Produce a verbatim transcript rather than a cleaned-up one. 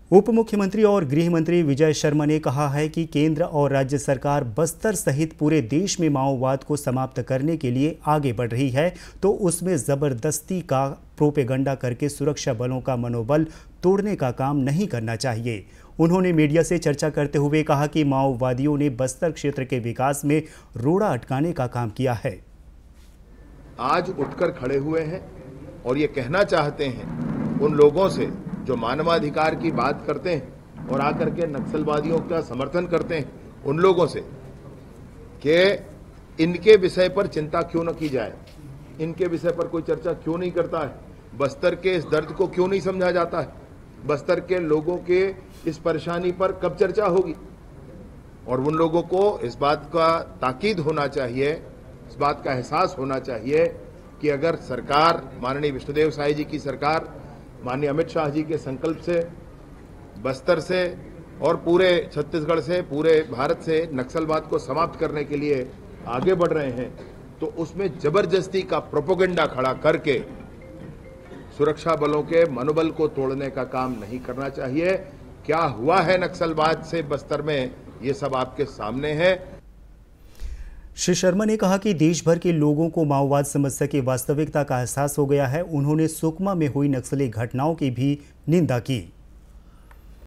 उप मुख्यमंत्री और गृह मंत्री विजय शर्मा ने कहा है कि केंद्र और राज्य सरकार बस्तर सहित पूरे देश में माओवाद को समाप्त करने के लिए आगे बढ़ रही है, तो उसमें जबरदस्ती का प्रोपेगंडा करके सुरक्षा बलों का मनोबल तोड़ने का काम नहीं करना चाहिए। उन्होंने मीडिया से चर्चा करते हुए कहा कि माओवादियों ने बस्तर क्षेत्र के विकास में रोड़ा अटकाने का काम किया है। आज उठकर खड़े हुए हैं और ये कहना चाहते हैं उन लोगों से जो मानवाधिकार की बात करते हैं और आकर के नक्सलवादियों का समर्थन करते हैं, उन लोगों से कि इनके विषय पर चिंता क्यों न की जाए, इनके विषय पर कोई चर्चा क्यों नहीं करता है, बस्तर के इस दर्द को क्यों नहीं समझा जाता है, बस्तर के लोगों के इस परेशानी पर कब चर्चा होगी। और उन लोगों को इस बात का ताकीद होना चाहिए, इस बात का एहसास होना चाहिए कि अगर सरकार, माननीय विष्णुदेव साई जी की सरकार, माननीय अमित शाह जी के संकल्प से बस्तर से और पूरे छत्तीसगढ़ से, पूरे भारत से नक्सलवाद को समाप्त करने के लिए आगे बढ़ रहे हैं, तो उसमें जबरदस्ती का प्रोपेगेंडा खड़ा करके सुरक्षा बलों के मनोबल को तोड़ने का काम नहीं करना चाहिए। क्या हुआ है नक्सलवाद से बस्तर में, ये सब आपके सामने है। श्री शर्मा ने कहा कि देश भर के लोगों को माओवाद समस्या की वास्तविकता का एहसास हो गया है। उन्होंने सुकमा में हुई नक्सली घटनाओं की भी निंदा की।